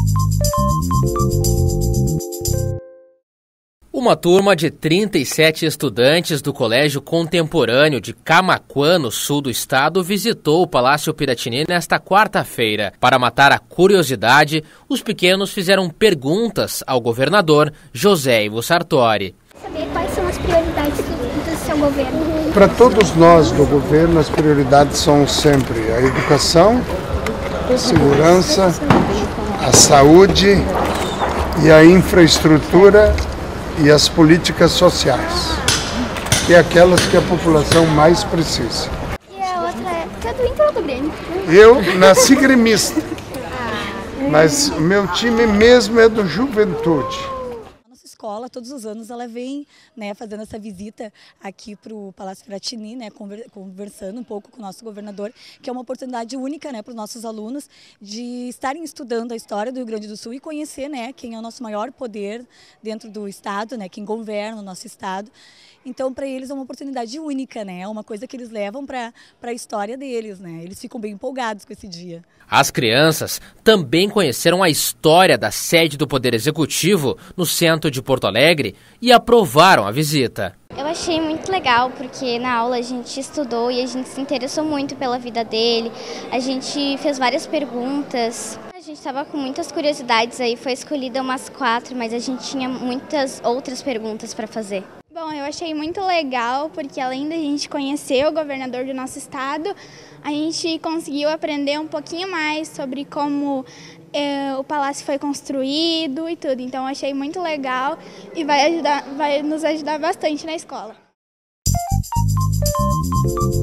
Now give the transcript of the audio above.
Uma turma de 37 estudantes do Colégio Contemporâneo de Camaquã, no sul do estado, visitou o Palácio Piratini nesta quarta-feira. Para matar a curiosidade, os pequenos fizeram perguntas ao governador José Ivo Sartori. Saber quais são as prioridades do seu governo? Para todos nós do governo, as prioridades são sempre a educação, a segurança, a saúde e a infraestrutura e as políticas sociais, que é aquelas que a população mais precisa. E a outra é, você é do Inter ou do Grêmio? Eu nasci gremista, mas o meu time mesmo é do Juventude. Nossa escola, todos os anos, ela vem, né, fazendo essa visita aqui para o Palácio Piratini, né, conversando um pouco com o nosso governador, que é uma oportunidade única, né, para os nossos alunos de estarem estudando a história do Rio Grande do Sul e conhecer, né, quem é o nosso maior poder dentro do estado, né, quem governa o nosso estado. Então, para eles é uma oportunidade única, né, é uma coisa que eles levam para a história deles, né, eles ficam bem empolgados com esse dia. As crianças também conheceram a história da sede do Poder Executivo no centro de Porto Alegre e aprovaram a visita. Eu achei muito legal porque na aula a gente estudou e a gente se interessou muito pela vida dele, a gente fez várias perguntas. A gente estava com muitas curiosidades aí, foi escolhida umas 4, mas a gente tinha muitas outras perguntas para fazer. Bom, eu achei muito legal porque além da gente conhecer o governador do nosso estado, a gente conseguiu aprender um pouquinho mais sobre como o palácio foi construído e tudo. Então eu achei muito legal e vai nos ajudar bastante na escola.